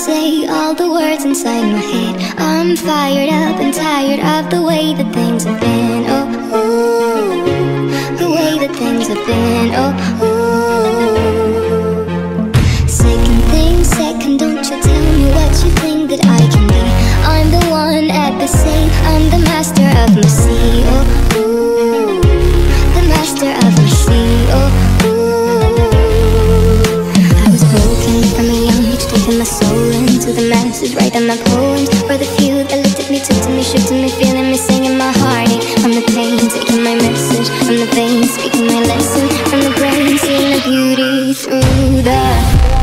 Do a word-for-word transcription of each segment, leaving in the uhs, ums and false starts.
say all the words inside my head. I'm fired up and tired of the way that things have been. Oh, ooh, the way that things have been. Oh, ooh. Second thing, second, don't you tell me what you think that I can be. I'm the one at the same, I'm the master of my sea. Oh, ooh, the master of my sea. Oh, taking my soul into the masses, writing my poems for the few that looked at me, took to me, shook to me, feeling me, singing my heartache from the pain, taking my message from the veins, speaking my lesson from the brain, seeing the beauty through the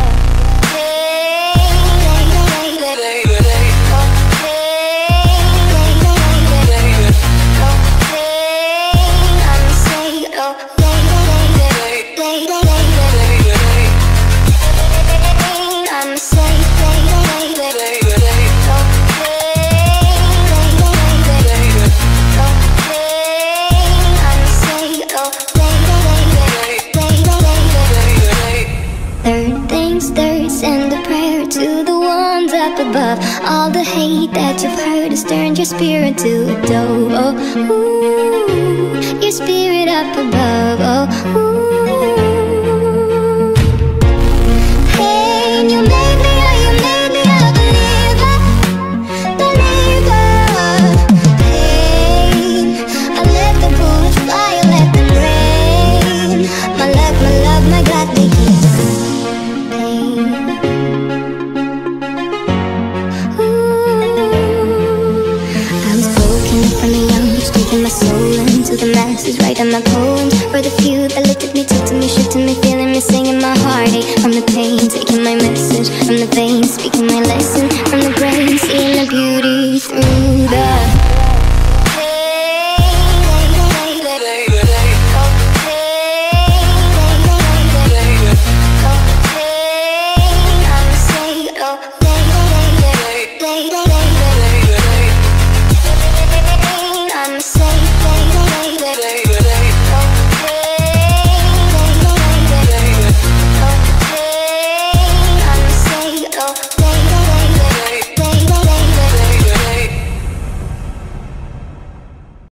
send a prayer to the ones up above. All the hate that you've heard has turned your spirit to a dove. Oh, ooh, your spirit up above. Oh, ooh. Hey, and you made me, oh, you made me a believer, believer. Hey, I let the bullets fly, I let them rain. My love, my love, my God, they keep my soul into the masses, writing my poems for the few that looked at me, took to me, shook to me, feeling me, singing my heartache from the pain, taking my message from the veins, speaking my lesson from the brain, seeing the beauty through the